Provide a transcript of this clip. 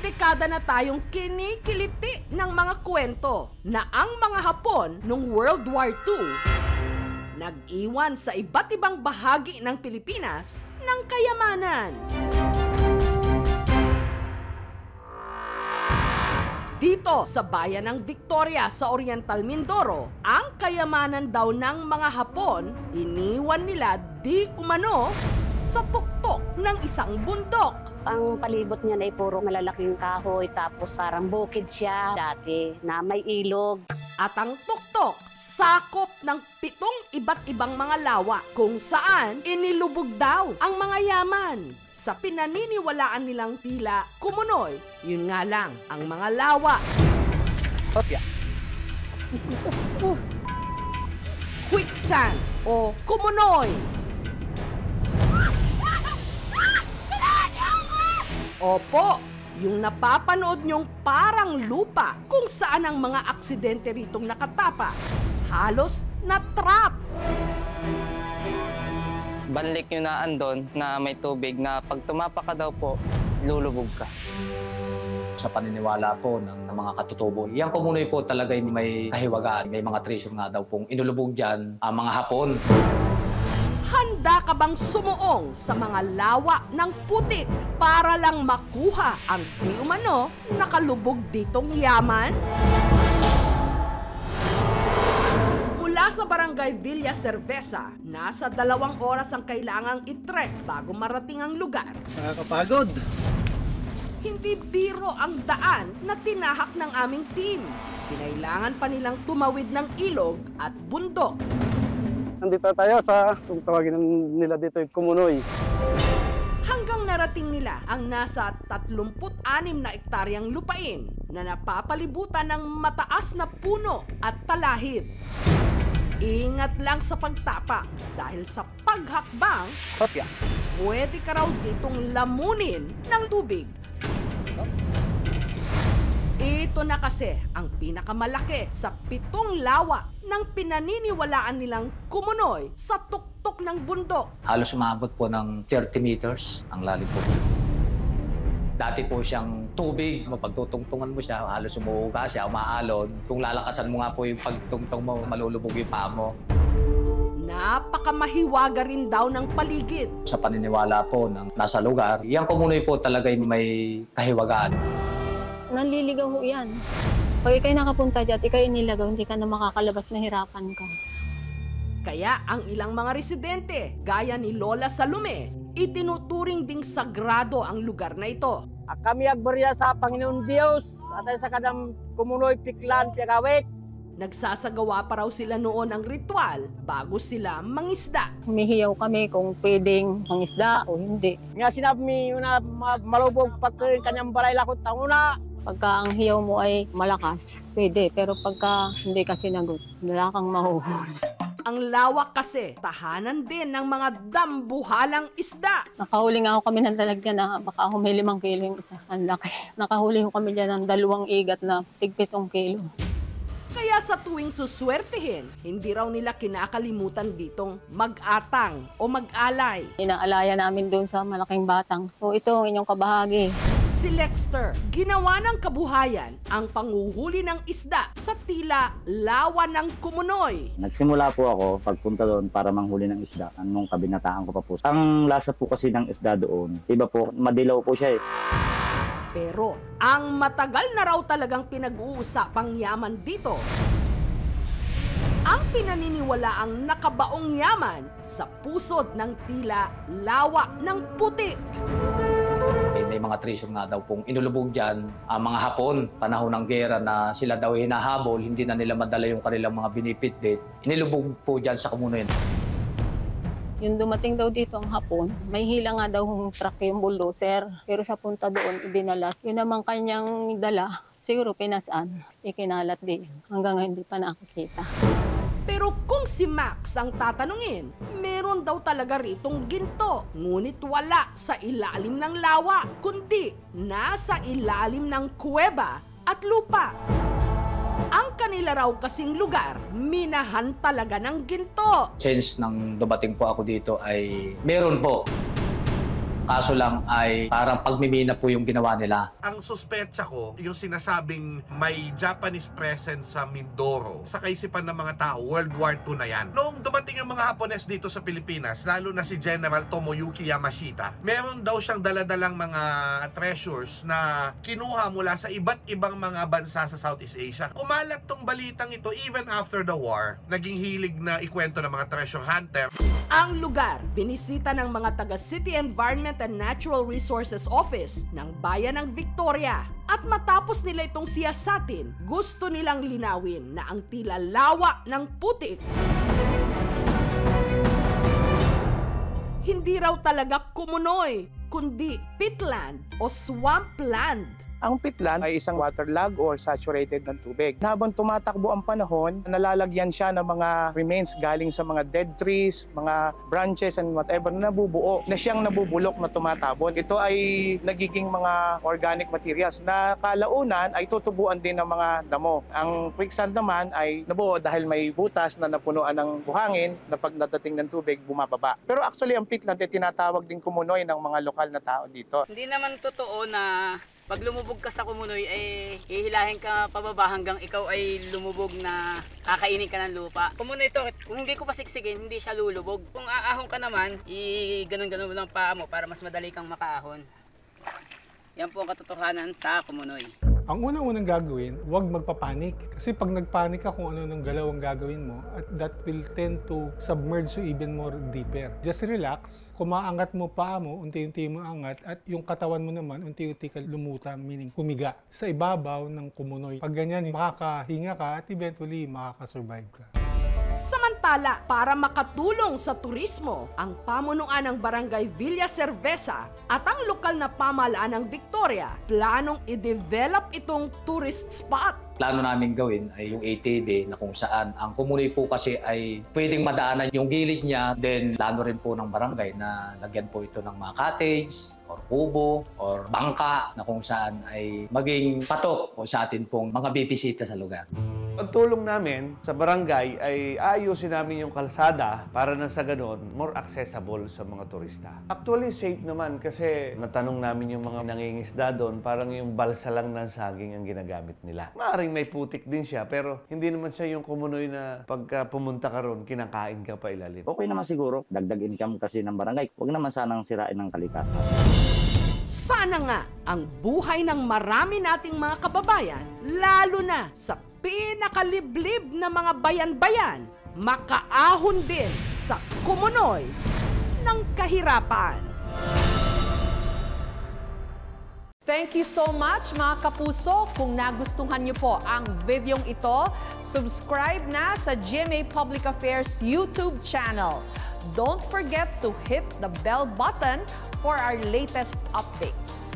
dekada na tayong kinikiliti ng mga kwento na ang mga Hapon noong World War II nag-iwan sa iba't ibang bahagi ng Pilipinas ng kayamanan. Dito sa bayan ng Victoria sa Oriental Mindoro, ang kayamanan daw ng mga Hapon iniwan nila di umano sa tuktok ng isang bundok. Ang palibot niya ay puro malalaking kahoy, tapos parang bukid siya dati na may ilog. At ang tuktok, sakop ng 7 iba't ibang mga lawa kung saan inilubog daw ang mga yaman. Sa pinaniniwalaan nilang tila kumunoy, yun nga lang ang mga lawa. Hopya. Quicksand o kumunoy. Opo, yung napapanood nyong parang lupa kung saan ang mga aksidente ritong nakatapa, halos na-trap. Banlik nyo na andon na may tubig na pag tumapa ka daw po, lulubog ka. Sa paniniwala po ng mga katutubo, yung kumunoy po talaga may kahiwagaan. May mga treasure nga daw pong inulubog dyan ang mga Hapon. Handa ka bang sumuong sa mga lawa ng putik para lang makuha ang di umano nakalubog ditong yaman? Mula sa barangay Villa Cerveza, nasa 2 oras ang kailangang i-trek bago marating ang lugar. Nakakapagod. Hindi biro ang daan na tinahak ng aming team. Kinailangan pa nilang tumawid ng ilog at bundok. Nandito tayo sa, kung tawagin nila dito, yung Kumunoy. Hanggang narating nila ang nasa 36 na ektaryang lupain na napapalibutan ng mataas na puno at talahib. Ingat lang sa pagtapa dahil sa paghakbang, Hopya. pwede ka raw ditong lamunin ng tubig. Ito na kasi ang pinakamalaki sa 7 lawa ng pinaniniwalaan nilang kumunoy sa tuktok ng bundok. Halos umabot po ng 30 meters ang lalim po. Dati po siyang tubig, pagtutungtungan mo siya, halos umuuga siya, umaalon. Kung lalakasan mo nga po yung pagtungtong mo, malulubog yung paa mo. Napakamahiwaga rin daw ng paligid. Sa paniniwala po ng nasa lugar, yung kumunoy po talaga may kahiwagaan. Nanliligaw ho yan. Pag ikay nakapunta dyan, ikay nilagaw, hindi ka na makakalabas, nahirapan ka. Kaya ang ilang mga residente, gaya ni Lola Salome, itinuturing ding sagrado ang lugar na ito. Kami agbarya sa Panginoon Diyos at ay sa kanang kumunoy piklan piyakawit. Nagsasagawa pa raw sila noon ng ritual bago sila mangisda. Humihiyaw kami kung pwedeng mangisda o hindi. Nga sinabi mi una malubog pagkain kanyang balay lakot tanguna. Pagka ang hiyaw mo ay malakas, pwede. Pero pagka hindi ka sinagot, wala kang mahuhuli. Ang lawak kasi, tahanan din ng mga dambuhalang isda. Nakahuli nga ako kami ng talagyan na baka may 5 kilo yung isa. Ang laki. Nakahuli ko kami dyan ng 2 igat na 7 kilo. Kaya sa tuwing suswertihin, hindi raw nila kinakalimutan ditong mag-atang o mag-alay. Inaalaya namin doon sa malaking batang. O ito ang inyong kabahagi. Si Lexter, ginawa ng kabuhayan ang panguhuli ng isda sa tila lawa ng Kumunoy. Nagsimula po ako pagpunta doon para manghuli ng isda. Anong kabinataan ko pa po. Ang lasa po kasi ng isda doon, iba po, madilaw po siya eh. Pero ang matagal na raw talagang pinag-uusapang yaman dito, ang pinaniniwalaang nakabaong yaman sa pusod ng tila lawa ng putik. May mga treasure nga daw pong inulubog dyan ang mga Hapon. Panahon ng gera na sila daw hinahabol, hindi na nila madala yung kanilang mga binipitbit. Inilubog po dyan sa Kumunoy. Yung dumating daw dito ang Hapon, may hila nga daw yung truck yung bulldozer. Pero sa punta doon, idinalas. Yun naman kanyang dala, siguro pinasaan, ikinalat din. Hanggang ngayon hindi pa nakakita. Pero kung si Max ang tatanungin, meron daw talaga ritong ginto. Ngunit wala sa ilalim ng lawa, kundi nasa ilalim ng kuweba at lupa. Ang kanila raw kasing lugar, minahan talaga ng ginto. Since nang dumating po ako dito ay meron po. Kaso lang ay parang pagmimina po yung ginawa nila. Ang suspetsa ko, yung sinasabing may Japanese presence sa Mindoro, sa kaisipan ng mga tao, World War II na yan. Noong dumating yung mga Hapones dito sa Pilipinas, lalo na si General Tomoyuki Yamashita, meron daw siyang daladalang mga treasures na kinuha mula sa iba't ibang mga bansa sa Southeast Asia. Kumalat tong balitang ito even after the war, naging hilig na ikwento ng mga treasure hunter. Ang lugar, binisita ng mga taga City Environment and Natural Resources Office ng Bayan ng Victoria. At matapos nila itong siyasatin, gusto nilang linawin na ang tila lawa ng putik hindi raw talaga Kumunoy, kundi peatland o swampland. Ang peatland ay isang waterlogged or saturated ng tubig. Habang tumatakbo ang panahon, nalalagyan siya ng mga remains galing sa mga dead trees, mga branches and whatever na nabubuo, na siyang nabubulok na tumatabon. Ito ay nagiging mga organic materials na kalaunan ay tutubuan din ng mga damo. Ang quicksand naman ay nabuo dahil may butas na napunuan ng buhangin na pag nadating ng tubig, bumababa. Pero actually ang peatland ay tinatawag din Kumunoy ng mga lokal na tao dito. Hindi naman totoo na pag lumubog ka sa Kumunoy, ay hihilahin ka pababa hanggang ikaw ay lumubog na kakainin ka ng lupa. Kumunoy to, kung hindi ko pasiksikin, hindi siya lulubog. Kung aahon ka naman, i-ganon-ganon mo ng paa mo para mas madali kang makaahon. Yan po ang katotohanan sa Kumunoy. Ang unang-unang gagawin, huwag magpapanik. Kasi pag nagpanik ka kung ano ng galaw ang gagawin mo, at that will tend to submerge you even more deeper. Just relax, kumaangat mo paa mo, unti-unti mo angat, at yung katawan mo naman, unti-unti ka lumuta, meaning humiga sa ibabaw ng Kumunoy. Pag ganyan, makakahinga ka at eventually makakasurvive ka. Samantala, para makatulong sa turismo, ang pamunuan ng Barangay Villa Cerveza at ang lokal na pamahalaan ng Victoria, planong i-develop itong tourist spot. Plano namin gawin ay yung ATV na kung saan ang Kumunoy po kasi ay pwedeng madaanan yung gilid niya. Then plano rin po ng barangay na lagyan po ito ng mga cottage or kubo or bangka na kung saan ay maging patok po sa atin pong mga bibisita sa lugar. Pagtulong namin sa barangay ay ayusin namin yung kalsada para na sa ganon, more accessible sa mga turista. Actually, safe naman kasi natanong namin yung mga nangingisda doon, parang yung balsa lang ng saging ang ginagamit nila. Maaaring may putik din siya, pero hindi naman siya yung Kumunoy na pagka pumunta ka ron, kinakain ka pa ilalim. Okay naman siguro, dagdag income kasi ng barangay. Huwag naman sanang sirain ng kalikasan. Sana nga ang buhay ng marami nating mga kababayan, lalo na sa pinakaliblib na mga bayan-bayan, makaahon din sa Kumunoy ng kahirapan. Thank you so much mga kapuso. Kung nagustuhan niyo po ang videong ito, subscribe na sa GMA Public Affairs YouTube channel. Don't forget to hit the bell button for our latest updates.